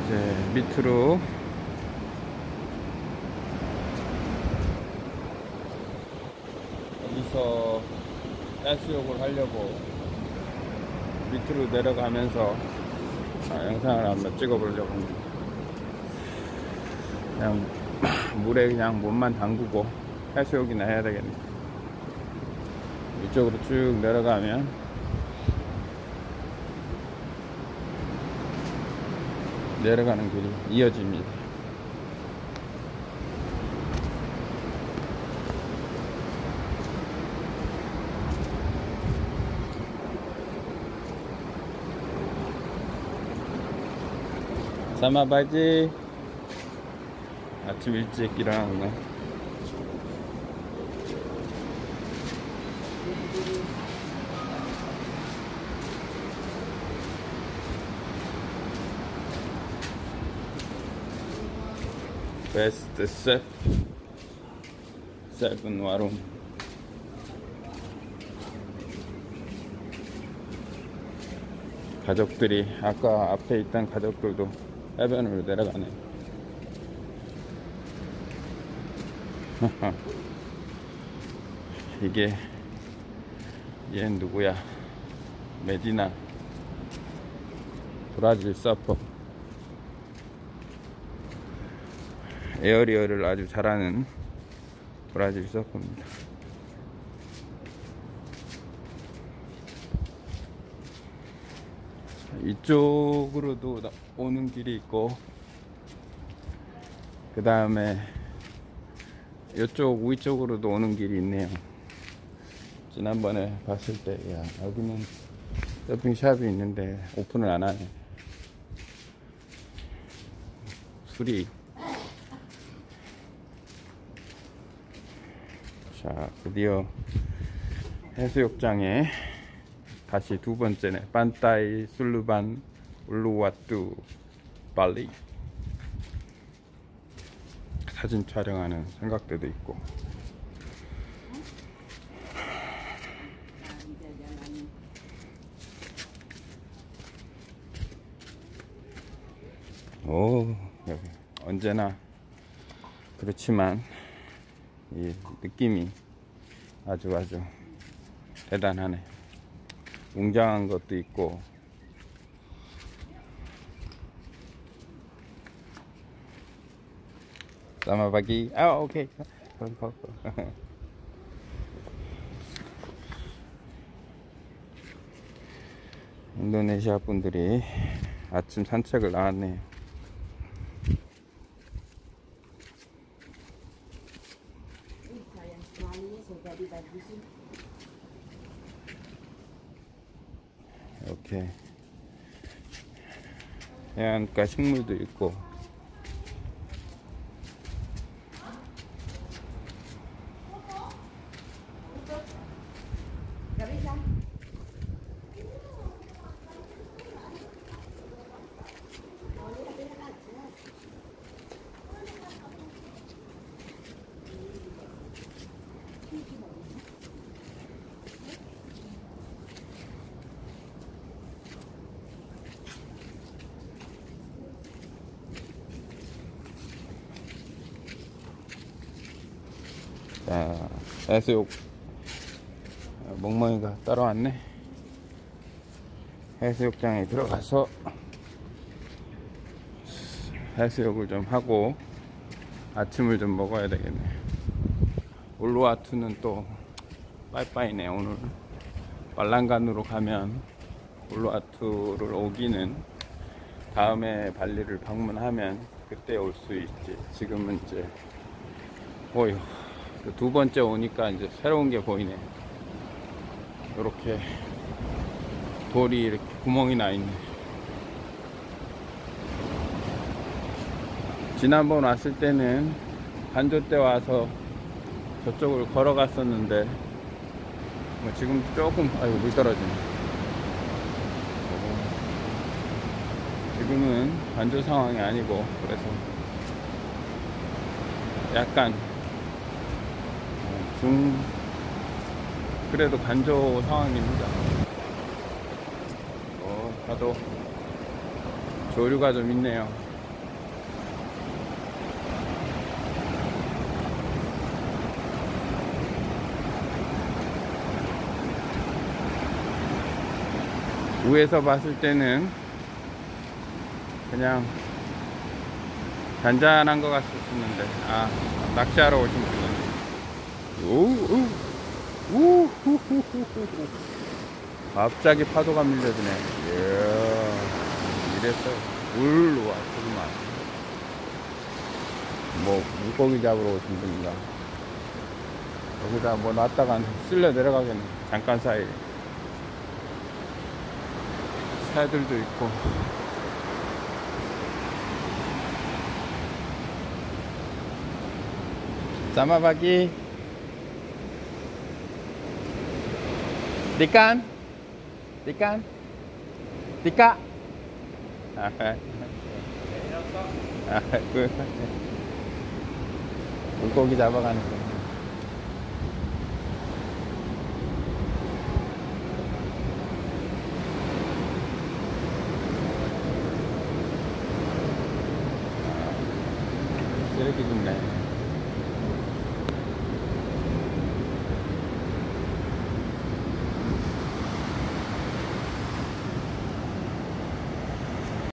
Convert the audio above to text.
이제 밑으로 여기서 가스욕을 하려고 밑으로 내려가면서 영상을 한번 찍어보려고 합니다. 그냥 물에 그냥 몸만 담그고 해수욕이나 해야 되겠네. 이쪽으로 쭉 내려가면 내려가는 길이 이어집니다. 사마바지 아침 일찍 일어나구나. 베스트 세븐 와룸. 가족들이 아까 앞에 있던 가족들도 해변으로 내려가네. 얘는 누구야? 메디나 브라질 서퍼. 에어리어를 아주 잘하는 브라질 서퍼입니다. 이쪽으로도 오는 길이 있고, 그 다음에 이쪽 위쪽으로도 오는 길이 있네요. 지난번에 봤을 때, 야, 여기는 서핑샵이 있는데 오픈을 안 하네. 술이. 자, 드디어 해수욕장에 다시 두 번째네. 판타이 술루반 울루와뚜 발리. 사진 촬영하는 삼각대도 있고. 오, 여기 언제나 그렇지만 이 느낌이 아주 대단하네. 웅장한 것도 있고, 사마바기. 아, 오케이. 인도네시아 분들이 아침 산책을 나왔네요. 이렇게 해안가 식물도 있고, 자, 해수욕 멍멍이가 따라왔네. 해수욕장에 들어가서 해수욕을 좀 하고 아침을 좀 먹어야 되겠네. 울루와투는 또 빠이빠이네. 오늘 말랑간으로 가면 울루와투를 오기는 다음에 발리를 방문하면 그때 올 수 있지. 지금은 이제 어휴, 두 번째 오니까 이제 새로운 게 보이네. 이렇게 돌이 이렇게 구멍이 나 있네. 지난번 왔을 때는 간조 때 와서 저쪽을 걸어갔었는데 뭐 지금 조금, 아이고, 물 떨어지네. 지금은 간조 상황이 아니고, 그래서 약간 그래도 간조 상황입니다. 파도 조류가 좀 있네요. 위에서 봤을 때는 그냥 잔잔한 것 같았었는데, 아, 낚시하러 오신 분은 우후후후후 갑자기 파도가 밀려드네. 이야, 이랬어. 울로 왔구만. 뭐 물고기 잡으러 오신 분인가. 여기다 뭐 놨다가 쓸려 내려가겠네. 잠깐 사이에 새들도 있고. Sama pagi. Ikan? Ikan? Tika? 물고기 잡아가는 거. 쓰레기 줍네.